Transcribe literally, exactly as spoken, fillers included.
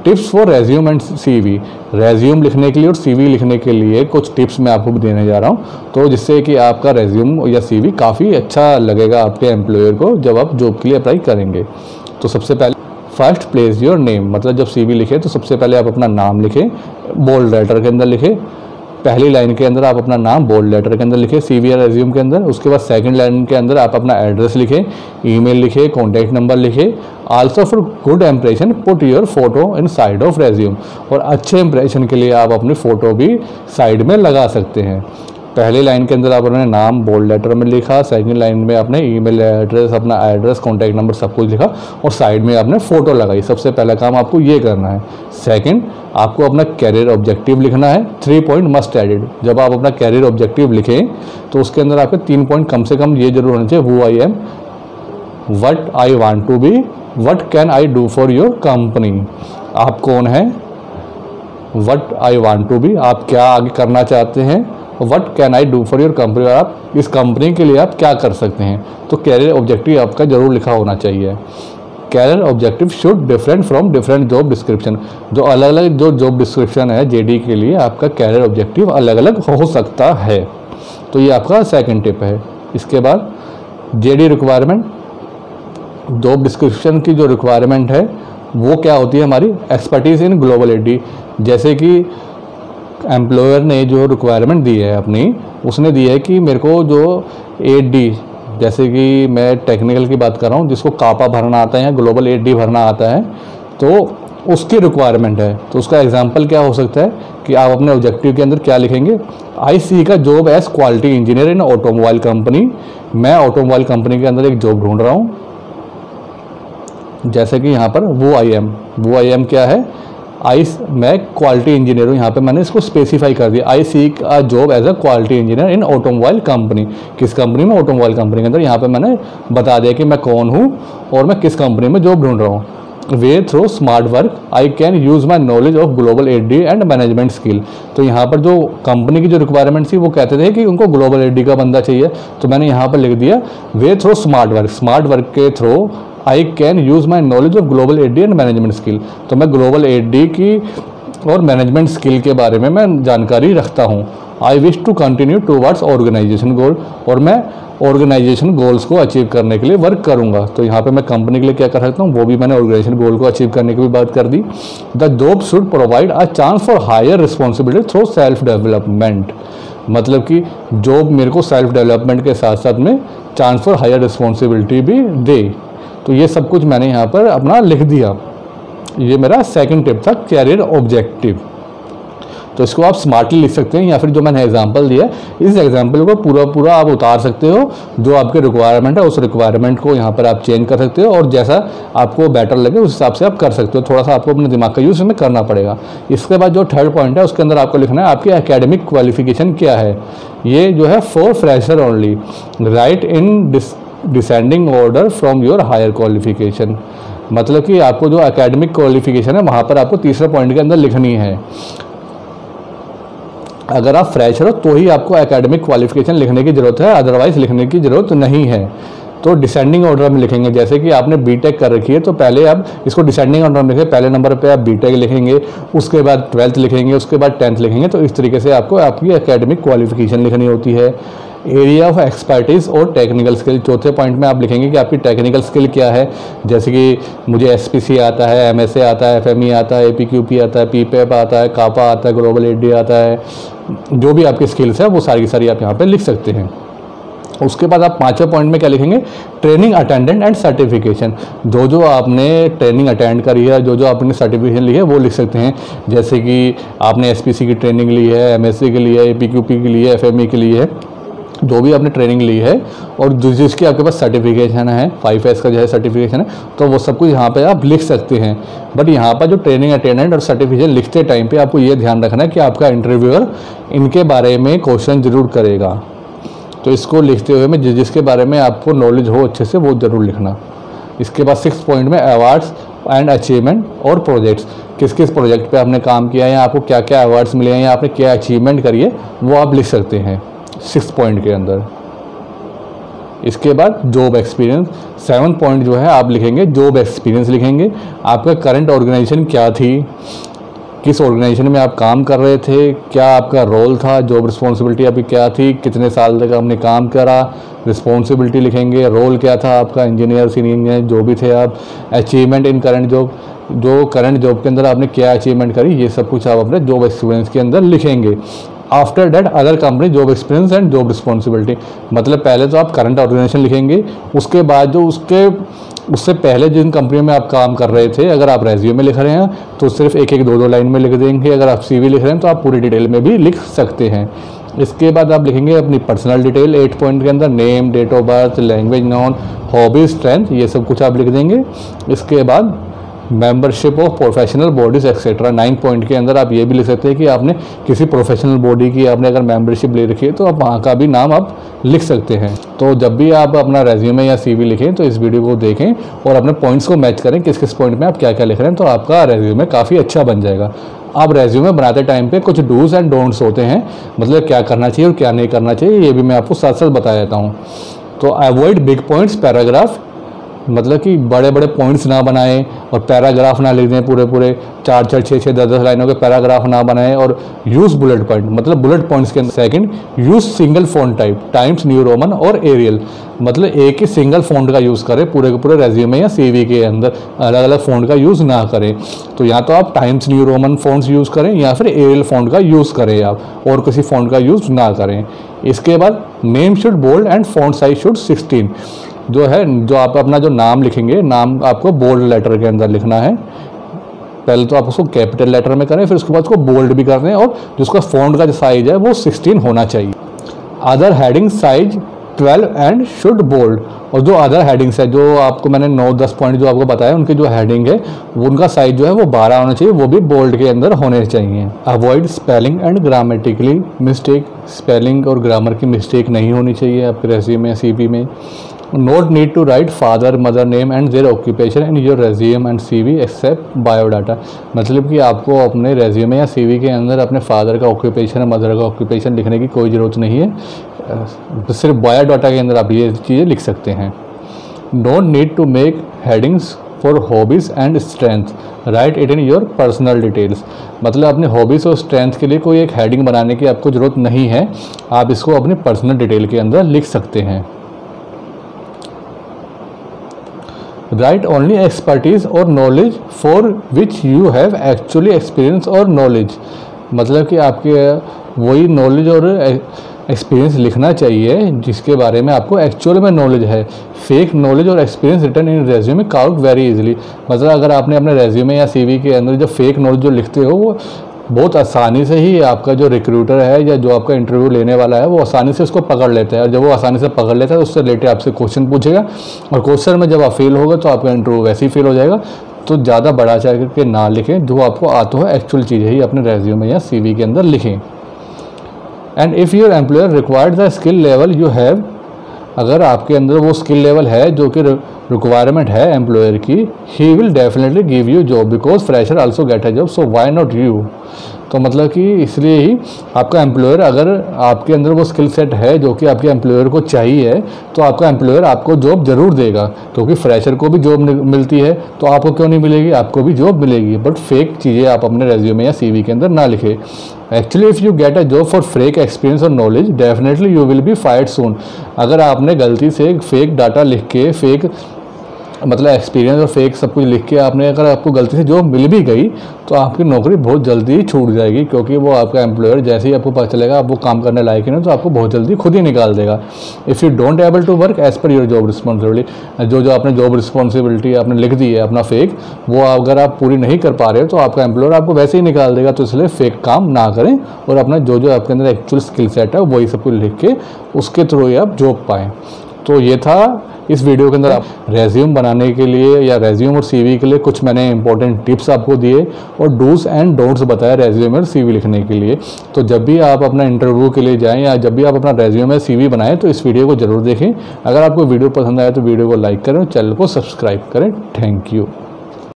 Tips for resume and CV, resume लिखने के लिए और सीवी लिखने के लिए कुछ टिप्स मैं आपको देने जा रहा हूँ, तो जिससे कि आपका रेज्यूम या सीवी काफ़ी अच्छा लगेगा आपके एम्प्लॉयर को जब आप जॉब के लिए अप्लाई करेंगे। तो सबसे पहले फर्स्ट प्लेस योर नेम, मतलब जब सीवी लिखें तो सबसे पहले आप अपना नाम लिखें, बोल्ड लेटर के अंदर लिखें। पहली लाइन के अंदर आप अपना नाम बोल्ड लेटर के अंदर लिखें सीवी या रेज्यूम के अंदर। उसके बाद सेकंड लाइन के अंदर आप अपना एड्रेस लिखें, ईमेल लिखें, कॉन्टैक्ट नंबर लिखें। Also for good impression put your photo inside of resume, और अच्छे इंप्रेशन के लिए आप अपनी फ़ोटो भी साइड में लगा सकते हैं। पहले लाइन के अंदर आपने नाम बोल्ड लेटर में लिखा, सेकंड लाइन में आपने ईमेल एड्रेस, अपना एड्रेस, कॉन्टैक्ट नंबर सब कुछ लिखा, और साइड में आपने फ़ोटो लगाई। सबसे पहला काम आपको ये करना है। सेकंड, आपको अपना कैरियर ऑब्जेक्टिव लिखना है। थ्री पॉइंट मस्ट एडेड, जब आप अपना कैरियर ऑब्जेक्टिव लिखें तो उसके अंदर आपके तीन पॉइंट कम से कम ये जरूर होना चाहिए। Who I am, what I want to be, what can I do for your company. आप कौन हैं, what I want to be, आप क्या आगे करना चाहते हैं, what can I do for your company, और आप इस कंपनी के लिए आप क्या कर सकते हैं। तो कैरियर ऑब्जेक्टिव आपका जरूर लिखा होना चाहिए। Career objective should different from different job description, जो अलग अलग जो जॉब डिस्क्रिप्शन है जेडी के लिए आपका कैरियर ऑब्जेक्टिव अलग अलग हो सकता है। तो ये आपका सेकंड टिप है। इसके बाद जेडी रिक्वायरमेंट, जॉब डिस्क्रिप्शन की जो रिक्वायरमेंट है वो क्या होती है, हमारी एक्सपर्टीज़ इन ग्लोबल एडी। जैसे कि एम्प्लॉयर ने जो रिक्वायरमेंट दी है अपनी, उसने दी है कि मेरे को जो एट डी, जैसे कि मैं टेक्निकल की बात कर रहा हूँ, जिसको कापा भरना आता है या ग्लोबल एट डी भरना आता है, तो उसकी रिक्वायरमेंट है। तो उसका एग्जांपल क्या हो सकता है कि आप अपने ऑब्जेक्टिव के अंदर क्या लिखेंगे, I seek a job as quality engineer in automobile company. मैं ऑटोमोबाइल कंपनी के अंदर एक जॉब ढूंढ रहा हूँ। जैसे कि यहाँ पर वो आई एम, वो आई एम क्या है, आई मैं क्वालिटी इंजीनियर हूँ। यहाँ पे मैंने इसको स्पेसिफाई कर दिया, I seek a job as a quality engineer in automobile company. किस कंपनी में, ऑटोमोबाइल कंपनी के अंदर। यहाँ पे मैंने बता दिया कि मैं कौन हूँ और मैं किस कंपनी में जॉब ढूंढ रहा हूँ। Way through smart work I can use my knowledge of global ad D and management skill. तो यहाँ पर जो कंपनी की जो रिक्वायरमेंट थी वो कहते थे कि उनको ग्लोबल एड डी का बंदा चाहिए, तो मैंने यहाँ पर लिख दिया way through smart work, smart work के through I can use my knowledge of global ad D and management skill. तो मैं ग्लोबल एड डी की और मैनेजमेंट स्किल के बारे में मैं जानकारी रखता हूँ। I wish to continue towards organisation goal, और मैं ऑर्गेनाइजेशन गोल्स को अचीव करने के लिए वर्क करूँगा। तो यहाँ पे मैं कंपनी के लिए क्या कर सकता हूँ, वो भी मैंने ऑर्गेनाइजेशन गोल को अचीव करने की भी बात कर दी। The job should provide a chance for higher responsibility through self development, मतलब कि जॉब मेरे को सेल्फ डेवलपमेंट के साथ साथ में चांस फॉर हायर रिस्पॉन्सिबिलिटी भी दे। तो ये सब कुछ मैंने यहाँ पर अपना लिख दिया। ये मेरा सेकंड टिप था, कैरियर ऑब्जेक्टिव। तो इसको आप स्मार्टली लिख सकते हैं, या फिर जो मैंने एग्जांपल दिया इस एग्जांपल को पूरा पूरा आप उतार सकते हो। जो आपके रिक्वायरमेंट है उस रिक्वायरमेंट को यहाँ पर आप चेंज कर सकते हो, और जैसा आपको बेटर लगे उस हिसाब से आप कर सकते हो। थोड़ा सा आपको अपने दिमाग का यूज़ इसमें करना पड़ेगा। इसके बाद जो थर्ड पॉइंट है उसके अंदर आपको लिखना है आपकी एकेडमिक क्वालिफिकेशन क्या है। ये जो है for fresher only, write in descending order from your higher qualification, मतलब कि आपको जो एकेडमिक क्वालिफिकेशन है वहाँ पर आपको तीसरे पॉइंट के अंदर लिखनी है। अगर आप फ्रेशर हो तो ही आपको एकेडमिक क्वालिफिकेशन लिखने की ज़रूरत है, अदरवाइज लिखने की ज़रूरत नहीं है। तो डिसेंडिंग ऑर्डर में लिखेंगे। जैसे कि आपने बीटेक कर रखी है तो पहले आप इसको डिसेंडिंग ऑर्डर में लिखेंगे। पहले नंबर पे आप बीटेक लिखेंगे, उसके बाद ट्वेल्थ लिखेंगे, उसके बाद टेंथ लिखेंगे। तो इस तरीके से आपको आपकी एकेडमिक क्वालिफिकेशन लिखनी होती है। एरिया ऑफ एक्सपर्टीज़ और टेक्निकल स्किल, चौथे पॉइंट में आप लिखेंगे कि आपकी टेक्निकल स्किल क्या है। जैसे कि मुझे एसपीसी आता है, एमएसए आता है, एफएमई आता है, एपीक्यूपी आता है, पीपेप आता है, कापा आता है, ग्लोबल एडी आता है। जो भी आपकी स्किल्स है वो सारी की सारी आप यहाँ पे लिख सकते हैं। उसके बाद आप पाँचवें पॉइंट में क्या लिखेंगे, ट्रेनिंग अटेंडेंट एंड सर्टिफिकेशन। जो जो आपने ट्रेनिंग अटेंड करी है, जो जो आपने सर्टिफिकेशन ली है वो लिख सकते हैं। जैसे कि आपने एसपीसी की ट्रेनिंग ली है, एमएससी के लिए, एपीक्यूपी के लिए, एफएमई के लिए है, जो भी आपने ट्रेनिंग ली है और जिसकी आपके पास सर्टिफिकेशन है, फाइव एस का जो है सर्टिफिकेशन है, तो वो सब कुछ यहाँ पे आप लिख सकते हैं। बट यहाँ पर जो ट्रेनिंग अटेंडेंट और सर्टिफिकेशन लिखते टाइम पे आपको ये ध्यान रखना है कि आपका इंटरव्यूअर इनके बारे में क्वेश्चन जरूर करेगा। तो इसको लिखते हुए में जिस जिसके बारे में आपको नॉलेज हो अच्छे से वो ज़रूर लिखना। इसके बाद सिक्स पॉइंट में अवार्ड्स एंड अचीवमेंट और प्रोजेक्ट्स, किस किस प्रोजेक्ट पे आपने काम किया है या आपको क्या क्या अवार्ड्स मिले हैं या आपने क्या अचीवमेंट करी है वो आप लिख सकते हैं सिक्स पॉइंट के अंदर। इसके बाद जॉब एक्सपीरियंस, सेवन पॉइंट जो है आप लिखेंगे जॉब एक्सपीरियंस लिखेंगे। आपका करंट ऑर्गेनाइजेशन क्या थी, किस ऑर्गेनाइजेशन में आप काम कर रहे थे, क्या आपका रोल था, जॉब रिस्पॉन्सिबिलिटी आपकी क्या थी, कितने साल तक आपने काम करा, रिस्पॉन्सिबिलिटी लिखेंगे, रोल क्या था आपका, इंजीनियर सीनियर इंजीनियर जो भी थे आप, अचीवमेंट इन करंट जॉब, जो करंट जॉब के अंदर आपने क्या अचीवमेंट करी, ये सब कुछ आप अपने जॉब एक्सपीरियंस के अंदर लिखेंगे। After that other company job experience and job responsibility, मतलब पहले तो आप करंट ऑर्गेनाइजेशन लिखेंगे, उसके बाद जो उसके उससे पहले जिन कंपनियों में आप काम कर रहे थे, अगर आप रेज्यूमे लिख रहे हैं तो सिर्फ एक एक दो दो लाइन में लिख देंगे, अगर आप सीवी लिख रहे हैं तो आप पूरी डिटेल में भी लिख सकते हैं। इसके बाद आप लिखेंगे अपनी पर्सनल डिटेल एट पॉइंट के अंदर, name, date of birth, language known, hobby, strength, ये सब कुछ आप लिख देंगे। इसके बाद membership of professional bodies etcetera, nine point के अंदर आप ये भी लिख सकते हैं कि आपने किसी प्रोफेशनल बॉडी की आपने अगर मेंबरशिप ले रखी है तो आप वहाँ का भी नाम आप लिख सकते हैं। तो जब भी आप अपना रेज्यूमे या सीवी लिखें तो इस वीडियो को देखें और अपने पॉइंट्स को मैच करें, किस किस पॉइंट में आप क्या क्या लिख रहे हैं, तो आपका रेज्यूमे काफ़ी अच्छा बन जाएगा। आप रेज्यूमे बनाते टाइम पे कुछ डूज एंड डोंट्स होते हैं, मतलब क्या करना चाहिए और क्या नहीं करना चाहिए, ये भी मैं आपको साथ साथ बता देता हूँ। तो अवॉइड बिग पॉइंट्स पैराग्राफ, मतलब कि बड़े बड़े पॉइंट्स ना बनाएं और पैराग्राफ ना लिख दें पूरे पूरे चार चार छः छः दस दस लाइनों के पैराग्राफ ना बनाएं, और यूज़ बुलेट पॉइंट, मतलब बुलेट पॉइंट्स के अंदर। Second, use single font type, Times New Roman और एरियल, मतलब एक ही सिंगल फ़ॉन्ट का यूज़ करें पूरे के पूरे रेज्यूमे या सीवी के अंदर, अलग अलग फ़ॉन्ट का यूज़ ना करें। तो या तो आप Times New Roman fonts use करें या फिर एरियल फ़ॉन्ट का यूज़ करें आप, और किसी फ़ॉन्ट का यूज़ ना करें। इसके बाद name should bold and font size should sixteen, जो है जो आप अपना जो नाम लिखेंगे, नाम आपको बोल्ड लेटर के अंदर लिखना है। पहले तो आप उसको कैपिटल लेटर में करें, फिर उसके बाद उसको बोल्ड भी करना है, और जिसका फॉन्ट का जो साइज है वो सिक्सटीन होना चाहिए। Other heading size twelve and should bold, और जो अदर हेडिंग्स है, जो आपको मैंने नौ दस पॉइंट जो आपको बताया, उनकी जो हेडिंग है वो उनका साइज जो है वो बारह होना चाहिए, वो भी बोल्ड के अंदर होने चाहिए। Avoid spelling and grammatically mistake, spelling और ग्रामर की मिस्टेक नहीं होनी चाहिए आपके रेज्यूमे या सीवी में। Note need to write father mother name and their occupation in your resume and CV except biodata, मतलब कि आपको अपने रेज्यूमे या सीवी के अंदर अपने फादर का ऑक्यूपेशन, मदर का ऑक्यूपेशन लिखने की कोई ज़रूरत नहीं है, सिर्फ बायोडाटा के अंदर आप ये चीज़ें लिख सकते हैं। Don't need to make headings for hobbies and strength, write it in your personal details, मतलब अपने हॉबीज़ और स्ट्रेंथ के लिए कोई एक हेडिंग बनाने की आपको ज़रूरत नहीं है, आप इसको अपनी पर्सनल डिटेल के अंदर लिख सकते हैं। राइट ओनली एक्सपर्टीज और knowledge for which you have actually experience और नॉलेज, मतलब कि आपके वही नॉलेज और एक्सपीरियंस लिखना चाहिए जिसके बारे में आपको एक्चुअल में नॉलेज है। फेक नॉलेज और experience written in resume count very easily, मतलब अगर आपने अपने रेज्यूमे या सीवी के अंदर जो फेक नॉलेज जो लिखते हो वो बहुत आसानी से ही आपका जो रिक्रूटर है या जो आपका इंटरव्यू लेने वाला है वो आसानी से उसको पकड़ लेता है, और जब वो आसानी से पकड़ लेता है तो उससे रिलेटेड आपसे क्वेश्चन पूछेगा, और क्वेश्चन में जब आप फेल होगा तो आपका इंटरव्यू वैसे ही फेल हो जाएगा। तो ज़्यादा बढ़ा चढ़ के ना लिखें, जो आपको आता हो एक्चुअल चीज़ें ही अपने रेज्यूमे या सीवी के अंदर लिखें। And if your employer required the skill level you have, अगर आपके अंदर वो स्किल लेवल है जो कि रिक्वायरमेंट है एम्प्लॉयर की, he will definitely give you job because fresher also get a job, so why not you. तो मतलब कि इसलिए ही आपका एम्प्लॉयर, अगर आपके अंदर वो स्किल सेट है जो कि आपके एम्प्लॉयर को चाहिए, तो आपका एम्प्लॉयर आपको जॉब ज़रूर देगा, क्योंकि फ्रेशर को भी जॉब मिलती है तो आपको क्यों नहीं मिलेगी, आपको भी जॉब मिलेगी। बट फेक चीज़ें आप अपने रेज्यूमे या सीवी के अंदर ना लिखें। Actually if you get a job for fake experience और knowledge definitely you will be fired soon, अगर आपने गलती से फेक डाटा लिख के, फेक मतलब एक्सपीरियंस और फेक सब कुछ लिख के आपने अगर आपको गलती से जॉब मिल भी गई तो आपकी नौकरी बहुत जल्दी छूट जाएगी, क्योंकि वो आपका एम्प्लॉयर जैसे ही आपको पता चलेगा आप वो काम करने लायक ही नहीं तो आपको बहुत जल्दी खुद ही निकाल देगा। If you don't able to work as per your job responsibility, जो जो आपने जॉब रिस्पॉन्सिबिलिटी आपने लिख दी है अपना फेक, वो अगर आप पूरी नहीं कर पा रहे हो तो आपका एम्प्लॉयर आपको वैसे ही निकाल देगा। तो इसलिए फेक काम ना करें और अपना जो जो आपके अंदर एक्चुअल स्किल सेट है वही सब कुछ लिख के उसके थ्रू ही आप जॉब पाएँ। तो ये था इस वीडियो के अंदर आप रेज्यूम बनाने के लिए या रेज्यूम और सीवी के लिए कुछ मैंने इंपॉर्टेंट टिप्स आपको दिए और डूज एंड डोंट्स बताया रेज्यूम और सीवी लिखने के लिए। तो जब भी आप अपना इंटरव्यू के लिए जाएं या जब भी आप अपना रेज्यूम या सीवी बनाएं तो इस वीडियो को जरूर देखें। अगर आपको वीडियो पसंद आया तो वीडियो को लाइक करें और चैनल को सब्सक्राइब करें। Thank you.